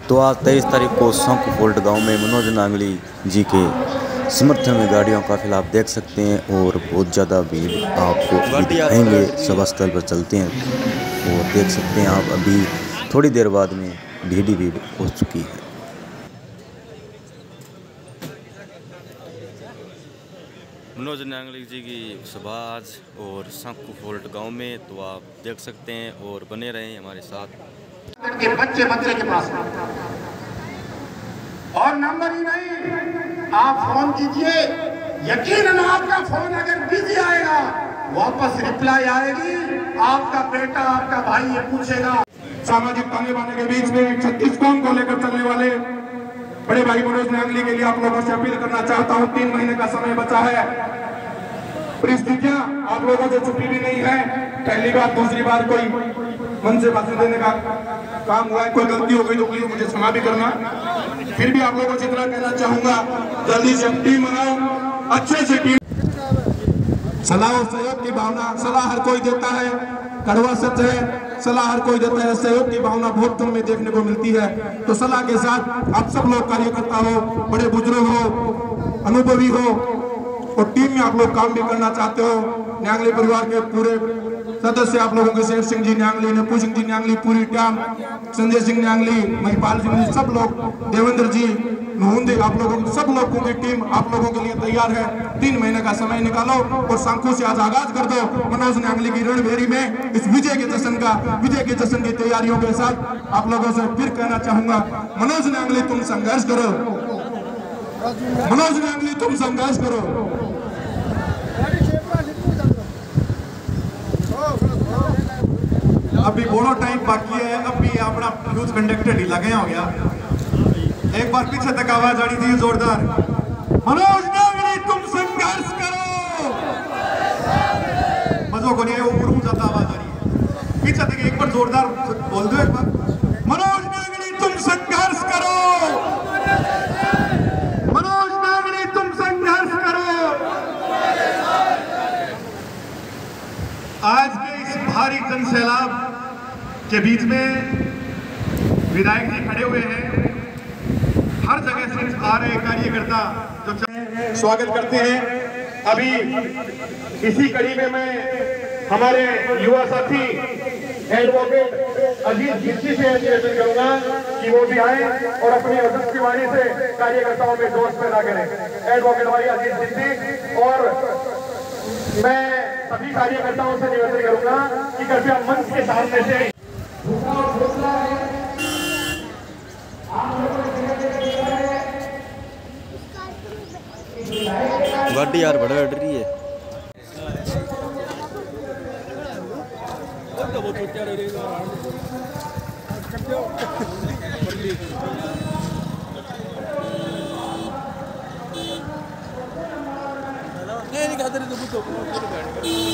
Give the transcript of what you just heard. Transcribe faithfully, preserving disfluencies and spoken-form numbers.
तो आज तेईस तारीख को शंख फोल्ट गांव में मनोज नांगली जी के समर्थन में गाड़ियों का काफिला आप देख सकते हैं और बहुत ज़्यादा भीड़ आपको दिखाएंगे। सभा स्थल पर चलते हैं और देख सकते हैं आप, अभी थोड़ी देर बाद में भीड़ ही भीड़ हो चुकी है। मनोज नांगली जी की सभा आज और शंख फोल्ट गांव में, तो आप देख सकते हैं और बने रहें हमारे साथ। के बच्चे बच्चे के पास और नंबर ही नहीं, आप फोन कीजिए, यकीनन आपका फोन अगर बिजी आएगा वापस रिप्लाई आएगी, आपका बेटा आपका भाई ये पूछेगा। सामाजिक ताने बाने के बीच में छत्तीस कौम को लेकर चलने वाले बड़े भाई मनोज नांगली के लिए आप लोगों से अपील करना चाहता हूं, तीन महीने का समय बचा है। परिस्थितियां आप लोगों से छुपी भी नहीं है। पहली बार दूसरी बार कोई मन से भाषण देने का काम हुआ है, कोई गलती हो गई तो प्लीज मुझे क्षमा भी करना। फिर भी आप लोगों से इतना कहना चाहूंगा, जल्दी से टीम बनाओ, अच्छे से टीम। सलाह और सहयोग की भावना, सलाह हर कोई देता है, कड़वा सच है, सलाह हर कोई देता है, सहयोग की भावना बहुत कम में देखने को मिलती है। तो सलाह के साथ आप सब लोग कार्यकर्ता हो, बड़े बुजुर्ग हो, अनुभवी हो और टीम में आप लोग काम भी करना चाहते हो। नांगली परिवार के पूरे सदस्य आप लोगों के शेर सिंह जी नांगली, नपू सिंह जी नांगली, पूरी टीम, संजय सिंह नांगली, महिपाल सिंह जी, सब लोग, देवेंद्र जी, नहुंदे, आप लोगों सब लोगों की टीम आप लोगों के लिए तैयार है। तीन महीने का समय निकालो और शंखों से आज आगाज कर दो मनोज नांगली की रणभेरी में इस विजय के जश्न का, विजय के जश्न की तैयारियों के साथ। आप लोगों से फिर कहना चाहूंगा, मनोज नांगली तुम संघर्ष करो, मनोज नांगली तुम संघर्ष करो। अभी बोलो टाइम बाकी है, अभी अपना यूथ कंडक्टर ढीला गया हो गया। एक बार पीछे तक आवाज आ रही थी जोरदार, मनोज नांगली तुम संघर्ष करो। मजो को नहीं है, ऊपर ऊंचा आवाज आ रही है, पीछे तक एक बार जोरदार बोल दो, एक बार, मनोज नांगली तुम संघर्ष करो, मनोज नांगली तुम संघर्ष करो। आज के इस भारी जनसैलाब के बीच में विधायक जी खड़े हुए हैं, हर जगह से आ रहे कार्यकर्ता जो स्वागत करते हैं। अभी इसी कड़ी में मैं हमारे युवा साथी एडवोकेट अजीत जित्ती से निवेदन करूंगा कि वो भी आए और अपनी अदस्ती वाणी से कार्यकर्ताओं में जोश पैदा करें। एडवोकेट भाई अजीत जित्ती, और मैं सभी कार्यकर्ताओं से निवेदन करूंगा कि कृपया मंच के सामने से गाड़ी यार बड़ा डर रही है। नहीं नहीं